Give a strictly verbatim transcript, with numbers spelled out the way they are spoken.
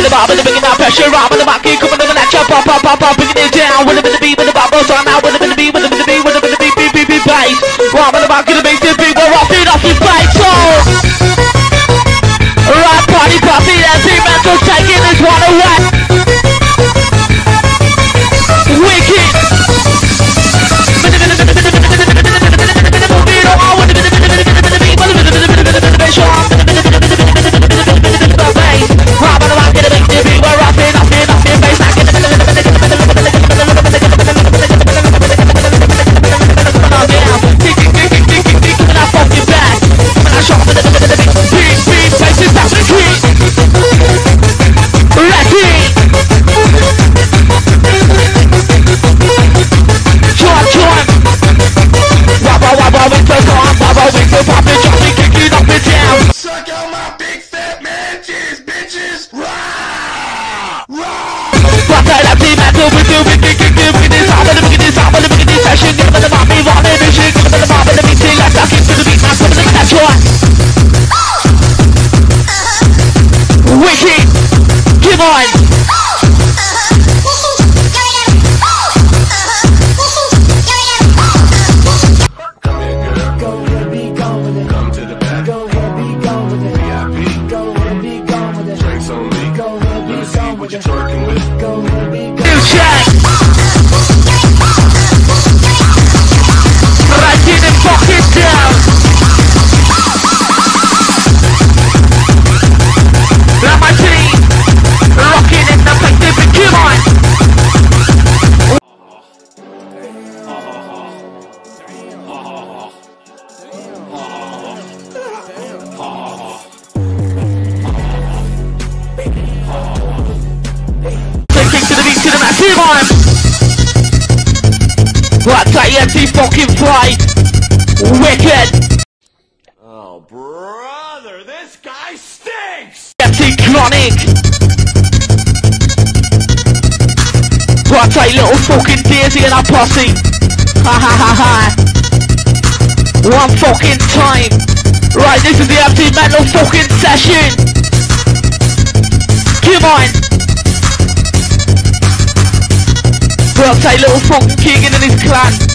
the bar, with the bringing that pressure up, with the back, coming to the lecture, pop, pop, pop, pop, bringing it down, with the bit of beat, with the bubbles, so now with the bit of beat, with the bit of beat, with the bit of beat, beat, beat, beat, bass. Right, with the back of the bass, the beat, we're off it, off your face, so. Right, party, party, that's it, mental, taking this one away. Wicked. Fucking fly, wicked. Oh brother, this guy stinks. Empty chronic. What a little fucking Daisy and a posse. Ha ha ha ha. One fucking time. Right, this is the empty mental fucking session. Come on. What a little fucking king in his clan.